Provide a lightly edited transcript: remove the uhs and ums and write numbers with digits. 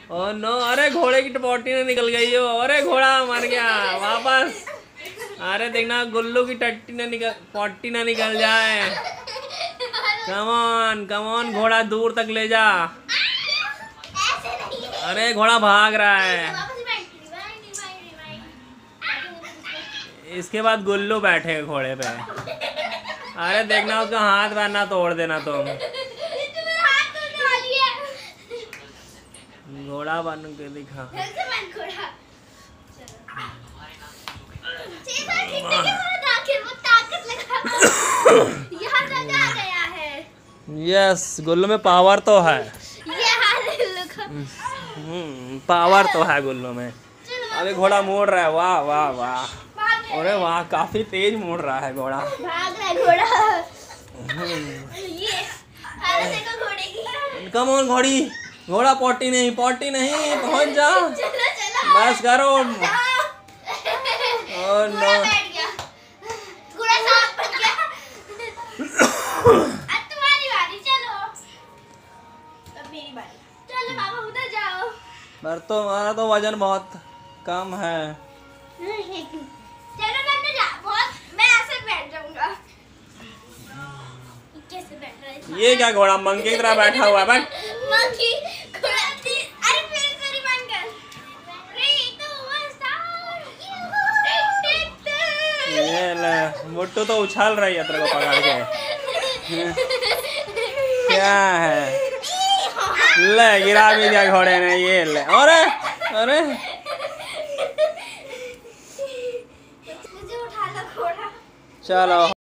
Oh no, अरे घोड़े की टपोटी ने निकल गई हो। अरे घोड़ा मर गया वापस। अरे देखना गुल्लू की टट्टी ने पोटी ना निकल जाए। कम ऑन घोड़ा दूर तक ले जा। अरे घोड़ा भाग रहा है। इसके बाद गुल्लू बैठेगा घोड़े पे। अरे देखना उसका हाथ पैर ना तोड़ देना तुम। घोड़ा बन के दिखा। यस, गुल्लू में पावर तो है। पावर तो है गुल्लू में। अभी घोड़ा मोड़ रहा है। वाह वाह वाह। अरे वाह, काफी तेज मोड़ रहा है घोड़ा। भाग रहा है घोड़ा। कम ऑन घोड़ी। घोड़ा पोटी नहीं पहुंच जा। बस करो। ओह नो, पर तो हमारा तो वजन बहुत कम है। चलो मैं ऐसे बैठ जाऊंगा। कैसे बैठ रहा है? ये क्या घोड़ा मंकी की तरह बैठा हुआ है? मंकी घोड़ा। अरे मेरी बंद कर। 3 2 1 ये ले, मुट्टू तो उछल रही है तेरे को पकड़ के। क्या है? ले गिरा भी दिया घोड़े ने। ये ले। अरे अरे मुझे उठा लो घोड़ा। चलो।